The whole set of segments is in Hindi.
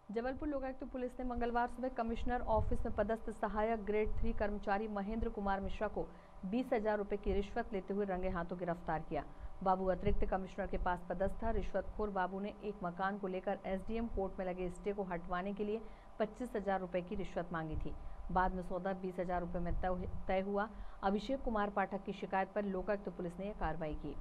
जबलपुर लोकायुक्त पुलिस ने मंगलवार सुबह कमिश्नर ऑफिस में पदस्थ सहायक ग्रेड 3 कर्मचारी महेंद्र कुमार मिश्रा को 20,000 रुपए की रिश्वत लेते हुए रंगे हाथों गिरफ्तार किया। बाबू अतिरिक्त कमिश्नर के पास पदस्थ था। रिश्वतखोर बाबू ने एक मकान को लेकर एसडीएम कोर्ट में लगे स्टे को हटवाने के लिए 25,000 रुपए की रिश्वत मांगी थी। बाद में सौदा 20,000 रुपए में तय हुआ। अभिषेक कुमार पाठक की शिकायत पर लोकायुक्त पुलिस ने यह कार्रवाई की।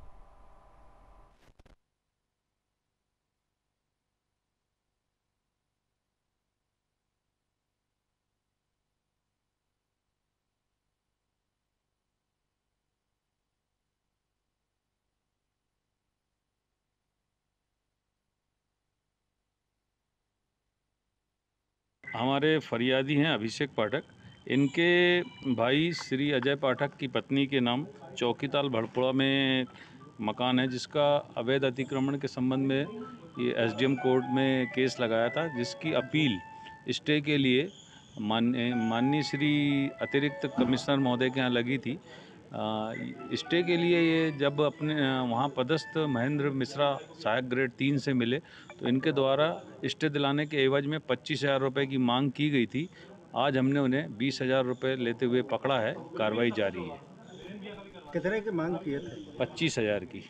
हमारे फरियादी हैं अभिषेक पाठक। इनके भाई श्री अजय पाठक की पत्नी के नाम चौकीताल भड़पुरा में मकान है, जिसका अवैध अतिक्रमण के संबंध में ये एसडीएम कोर्ट में केस लगाया था, जिसकी अपील स्टे के लिए माननीय श्री अतिरिक्त कमिश्नर महोदय के यहाँ लगी थी। स्टे के लिए ये जब अपने वहाँ पदस्थ महेंद्र मिश्रा सहायक ग्रेड 3 से मिले तो इनके द्वारा स्टे दिलाने के एवज में 25,000 रुपये की मांग की गई थी। आज हमने उन्हें 20,000 रुपये लेते हुए पकड़ा है। कार्रवाई जारी है। कितने की मांग किए थे? 25,000 की।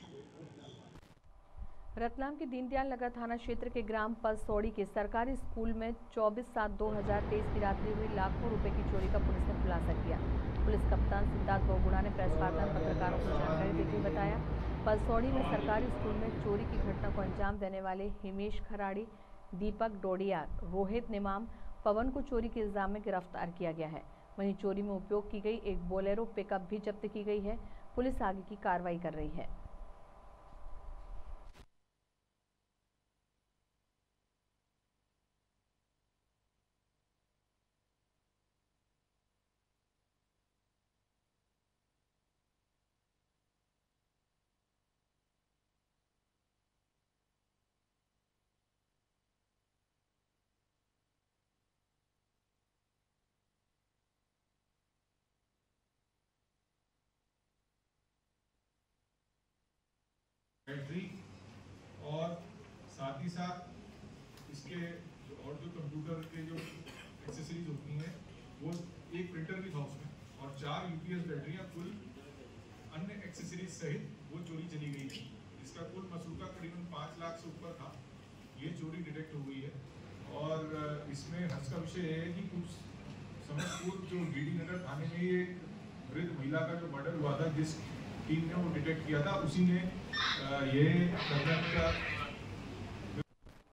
रतलाम के दीनदयाल नगर थाना क्षेत्र के ग्राम पलसौड़ी के सरकारी स्कूल में 24/7/2023 की रात्रि हुई लाखों रुपए की चोरी का पुलिस ने खुलासा किया। पुलिस कप्तान सिद्धार्थ बहुगुणा ने प्रेस वार्ता में पत्रकारों को जानकारी देते हुए बताया, पलसौड़ी में सरकारी स्कूल में चोरी की घटना को अंजाम देने वाले हिमेश खराड़ी, दीपक डोडिया, रोहित निमाम, पवन को चोरी के इल्जाम में गिरफ्तार किया गया है। वहीं चोरी में उपयोग की गई एक बोलेरो पिकअप भी जब्त की गई है। पुलिस आगे की कार्रवाई कर रही है। बैटरी और साथ ही साथ इसके और जो कंप्यूटर के जो एक्सेसरीज होती हैं वो एक प्रिंटर भी था उसमें, और 4 यूपीएस बैटरियां कुल अन्य एक्सेसरीज सहित वो चोरी चली गई थी। इसका कुल मसूका करीबन 5 लाख से ऊपर था। ये चोरी डिटेक्ट हो गई है और इसमें हर्ष का विषय है कि कुछ समय पूर्व जो डीडी नगर थाने में ये वृद्ध महिला का जो मर्डर हुआ था, जिस टीम ने वो डिटेक्ट किया था, उसी ने ये करने का